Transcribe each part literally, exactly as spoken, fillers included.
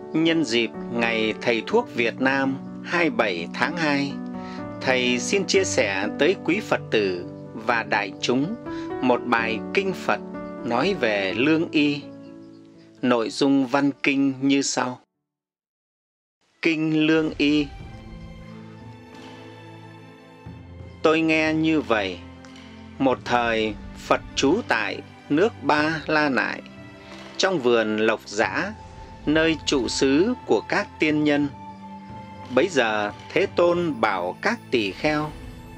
Nhân dịp Ngày Thầy Thuốc Việt Nam hai mươi bảy tháng hai, Thầy xin chia sẻ tới quý Phật tử và đại chúng một bài kinh Phật nói về lương y. Nội dung văn kinh như sau. Kinh Lương Y. Tôi nghe như vậy. Một thời Phật trú tại nước Ba La Nại, trong vườn Lộc Giã, nơi trụ xứ của các tiên nhân. Bấy giờ Thế Tôn bảo các tỳ kheo: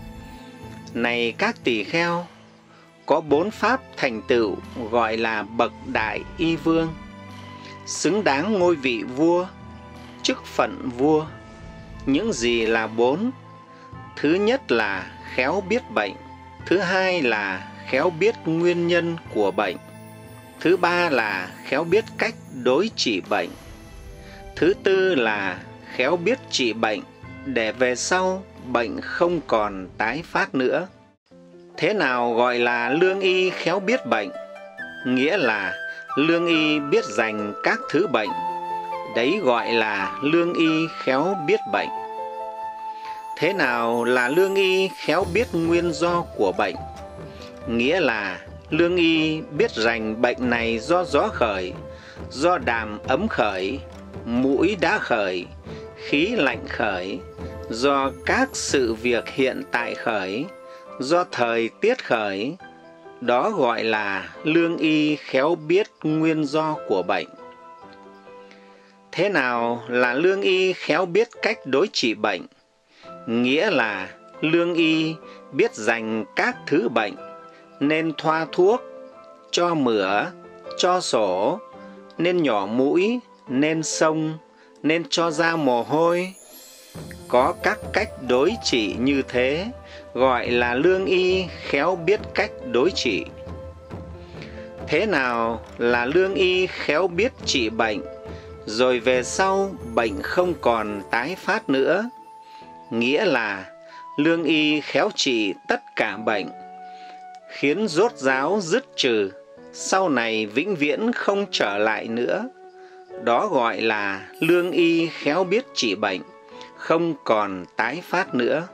Này các tỳ kheo, có bốn pháp thành tựu gọi là bậc đại y vương, xứng đáng ngôi vị vua, chức phận vua. Những gì là bốn? Thứ nhất là khéo biết bệnh, thứ hai là khéo biết nguyên nhân của bệnh, thứ ba là khéo biết cách đối trị bệnh, thứ tư là khéo biết trị bệnh để về sau bệnh không còn tái phát nữa. Thế nào gọi là lương y khéo biết bệnh? Nghĩa là lương y biết dành các thứ bệnh, đấy gọi là lương y khéo biết bệnh. Thế nào là lương y khéo biết nguyên do của bệnh? Nghĩa là lương y biết rành bệnh này do gió khởi, do đàm ấm khởi, mũi đã khởi, khí lạnh khởi, do các sự việc hiện tại khởi, do thời tiết khởi. Đó gọi là lương y khéo biết nguyên do của bệnh. Thế nào là lương y khéo biết cách đối trị bệnh? Nghĩa là lương y biết dành các thứ bệnh, nên thoa thuốc, cho mửa, cho sổ, nên nhỏ mũi, nên xông, nên cho ra mồ hôi. Có các cách đối trị như thế, gọi là lương y khéo biết cách đối trị. Thế nào là lương y khéo biết trị bệnh, rồi về sau bệnh không còn tái phát nữa? Nghĩa là lương y khéo trị tất cả bệnh, khiến rốt ráo dứt trừ, sau này vĩnh viễn không trở lại nữa. Đó gọi là lương y khéo biết trị bệnh, không còn tái phát nữa.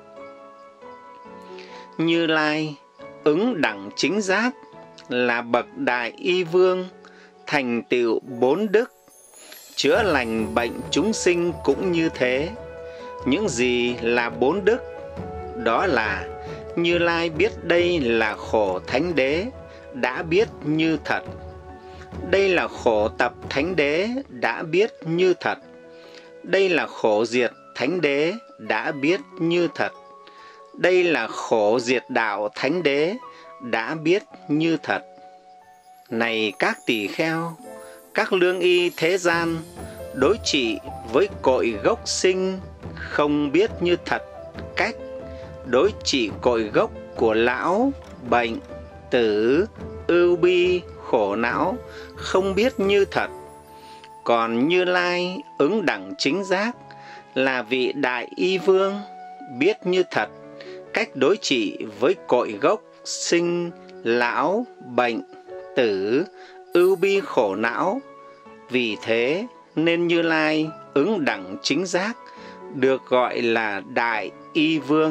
Như Lai ứng đẳng chính giác là bậc đại y vương, thành tựu bốn đức, chữa lành bệnh chúng sinh cũng như thế. Những gì là bốn đức? Đó là Như Lai biết đây là khổ thánh đế, đã biết như thật. Đây là khổ tập thánh đế, đã biết như thật. Đây là khổ diệt thánh đế, đã biết như thật. Đây là khổ diệt đạo thánh đế, đã biết như thật. Này các tỳ kheo, các lương y thế gian đối trị với cội gốc sinh không biết như thật cách, đối trị cội gốc của lão, bệnh, tử, ưu bi, khổ não không biết như thật. Còn Như Lai ứng đẳng chính giác là vị đại y vương, biết như thật cách đối trị với cội gốc sinh, lão, bệnh, tử, ưu bi, khổ não. Vì thế nên Như Lai ứng đẳng chính giác được gọi là đại y vương.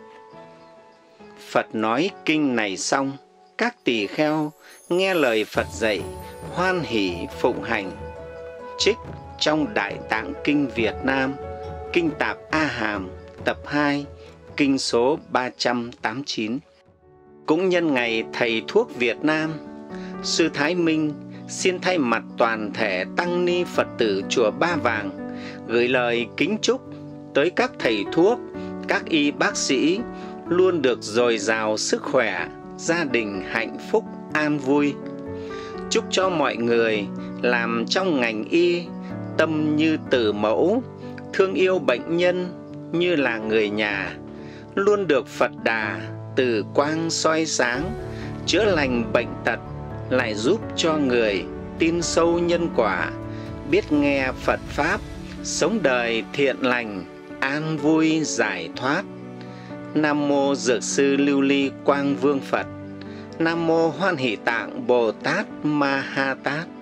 Phật nói kinh này xong, các tỳ kheo nghe lời Phật dạy, hoan hỷ phụng hành. Trích trong Đại Tạng Kinh Việt Nam, Kinh Tạp A Hàm, tập hai, kinh số ba trăm tám mươi chín. Cũng nhân Ngày Thầy Thuốc Việt Nam, Sư Thái Minh xin thay mặt toàn thể tăng ni Phật tử chùa Ba Vàng gửi lời kính chúc tới các thầy thuốc, các y bác sĩ luôn được dồi dào sức khỏe, gia đình hạnh phúc, an vui. Chúc cho mọi người làm trong ngành y tâm như tử mẫu, thương yêu bệnh nhân như là người nhà, luôn được Phật Đà từ quang soi sáng, chữa lành bệnh tật, lại giúp cho người tin sâu nhân quả, biết nghe Phật Pháp, sống đời thiện lành, an vui giải thoát. Nam mô Dược sư Lưu Ly Quang Vương Phật. Nam mô Hoan Hỷ Tạng Bồ Tát Ma Ha Tát.